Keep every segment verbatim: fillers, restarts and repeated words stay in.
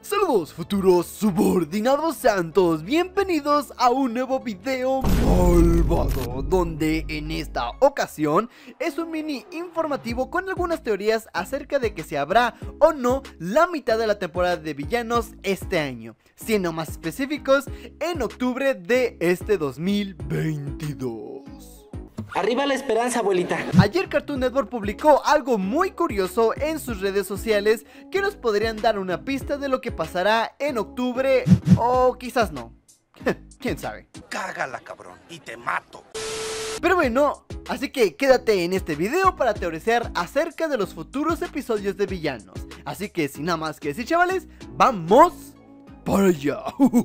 Saludos futuros subordinados santos, bienvenidos a un nuevo video malvado, donde en esta ocasión es un mini informativo con algunas teorías acerca de que se habrá o no la mitad de la temporada de villanos este año, siendo más específicos en octubre de este dos mil veintidós. Arriba la esperanza, abuelita. Ayer Cartoon Network publicó algo muy curioso en sus redes sociales que nos podrían dar una pista de lo que pasará en octubre, o quizás no. ¿Quién sabe? Cágala, cabrón, y te mato. Pero bueno, así que quédate en este video para teorizar acerca de los futuros episodios de villanos. Así que sin nada más que decir, chavales, ¡vamos para allá!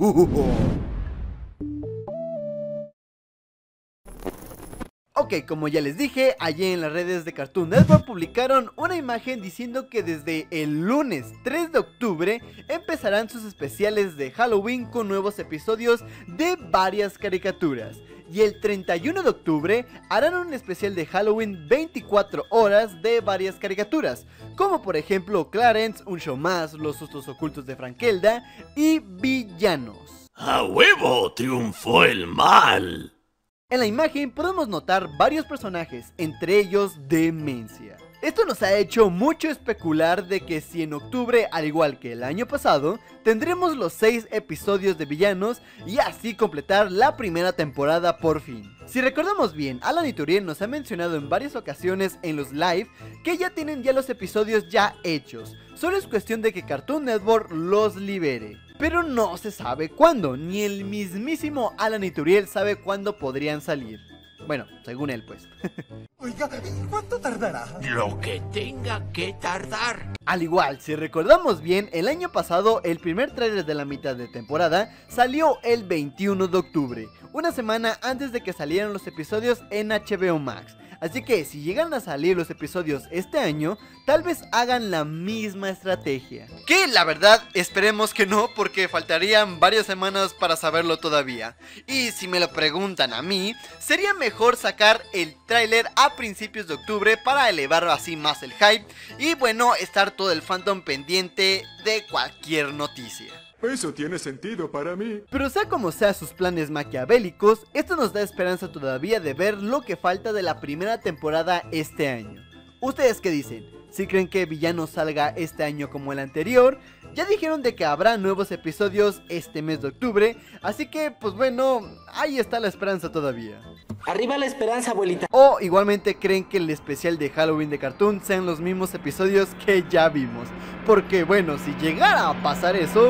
Ok, como ya les dije, ayer en las redes de Cartoon Network publicaron una imagen diciendo que desde el lunes tres de octubre empezarán sus especiales de Halloween con nuevos episodios de varias caricaturas. Y el treinta y uno de octubre harán un especial de Halloween veinticuatro horas de varias caricaturas, como por ejemplo Clarence, Un Show Más, Los Sustos Ocultos de Frankelda y Villanos. ¡A huevo! ¡Triunfó el mal! En la imagen podemos notar varios personajes, entre ellos Demencia. Esto nos ha hecho mucho especular de que si en octubre, al igual que el año pasado, tendremos los seis episodios de villanos y así completar la primera temporada por fin. Si recordamos bien, Alan y Turiel nos ha mencionado en varias ocasiones en los live que ya tienen ya los episodios ya hechos, solo es cuestión de que Cartoon Network los libere. Pero no se sabe cuándo, ni el mismísimo Alan y Turiel sabe cuándo podrían salir. Bueno, según él pues. Oiga, ¿cuánto tardará? Lo que tenga que tardar. Al igual, si recordamos bien, el año pasado el primer tráiler de la mitad de temporada salió el veintiuno de octubre, una semana antes de que salieran los episodios en H B O Max. Así que si llegan a salir los episodios este año, tal vez hagan la misma estrategia. Que la verdad esperemos que no, porque faltarían varias semanas para saberlo todavía. Y si me lo preguntan a mí, sería mejor sacar el tráiler a principios de octubre para elevar así más el hype. Y bueno, estar todo el fandom pendiente de cualquier noticia. Eso tiene sentido para mí. Pero sea como sea sus planes maquiavélicos, esto nos da esperanza todavía de ver lo que falta de la primera temporada este año. ¿Ustedes qué dicen? ¿Si creen que Villanos salga este año como el anterior? Ya dijeron de que habrá nuevos episodios este mes de octubre, así que pues bueno, ahí está la esperanza todavía. Arriba la esperanza, abuelita. O igualmente creen que el especial de Halloween de Cartoon sean los mismos episodios que ya vimos. Porque bueno, si llegara a pasar eso,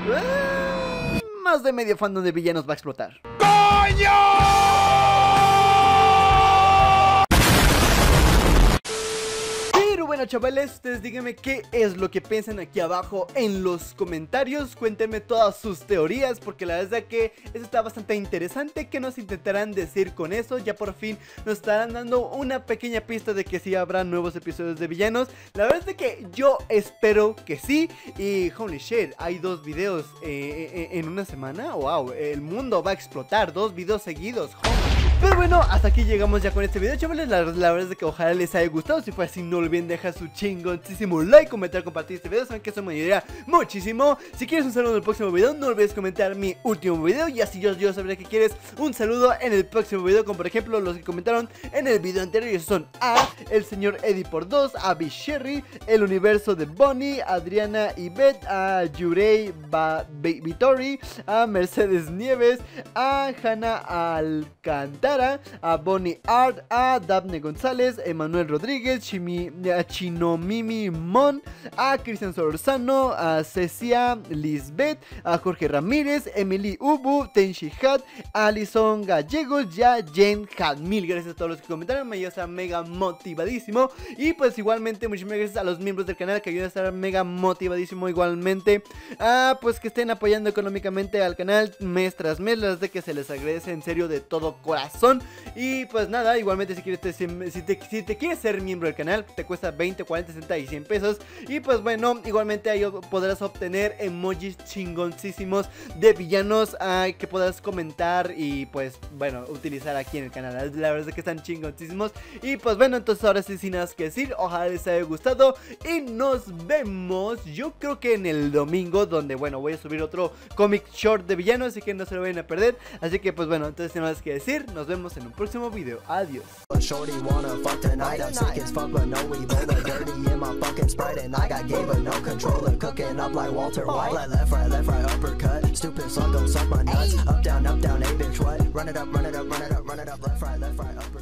eh, más de medio fandom de villanos va a explotar. ¡Coño! Bueno, chavales, ustedes díganme qué es lo que piensan aquí abajo en los comentarios. Cuéntenme todas sus teorías, porque la verdad es que eso está bastante interesante. ¿Qué nos intentarán decir con eso? Ya por fin nos estarán dando una pequeña pista de que sí habrá nuevos episodios de villanos. La verdad es que yo espero que sí. Y holy shit, hay dos videos eh, en una semana. Wow, el mundo va a explotar, dos videos seguidos. Pero bueno, hasta aquí llegamos ya con este video, chavales. La, la verdad es que ojalá les haya gustado. Si fue así, no olviden dejar su chingoncísimo like, comentar, compartir este video. Saben que eso me ayudaría muchísimo. Si quieres un saludo en el próximo video, no olvides comentar mi último video, y así yo, yo sabré que quieres un saludo en el próximo video, como por ejemplo los que comentaron en el video anterior. Y esos son a el señor Eddie por dos, a Bisherry, el universo de Bonnie, Adriana y Beth, a Yurei Vitori, a Mercedes Nieves, a Hannah Alcantara, a Bonnie Art, a Daphne González, Emanuel Rodríguez, Chimi, a Chinomimi Mon, a Cristian Solorzano, a Cecia Lisbeth, a Jorge Ramírez, Emily Ubu, Tenshi Hat, Alison Gallegos y a Jen Hat. Mil gracias a todos los que comentaron, me ayuda a estar mega motivadísimo. Y pues igualmente muchísimas gracias a los miembros del canal que ayudan a estar mega motivadísimo igualmente. Ah, pues que estén apoyando económicamente al canal mes tras mes. La verdad es que se les agradece en serio de todo corazón. descripción. Y pues nada, igualmente si quieres te, si, te, si te quieres ser miembro del canal, te cuesta veinte, cuarenta, sesenta y cien pesos. Y pues bueno, igualmente ahí podrás obtener emojis chingoncísimos de villanos uh, que podrás comentar y pues bueno, utilizar aquí en el canal. La verdad es que están chingoncísimos. Y pues bueno, entonces ahora sí, sin nada que decir, ojalá les haya gustado y nos vemos, yo creo que en el domingo, donde bueno, voy a subir otro comic short de villanos, así que no se lo vayan a perder. Así que pues bueno, entonces sin nada que decir, nos vemos en un próximo video. Adiós. Shorty wanna fuck tonight. I'm sick as fuck, but no Ebola. Dirty in my fucking Sprite, and I got game but no controller. Cooking up like Walter White. Like left, right, left, right, uppercut. Stupid slug gon' suck my nuts. Up, down, up, down, a bitch, what? Run it up, run it up, run it up, run it up. Left, right, left, right, uppercut.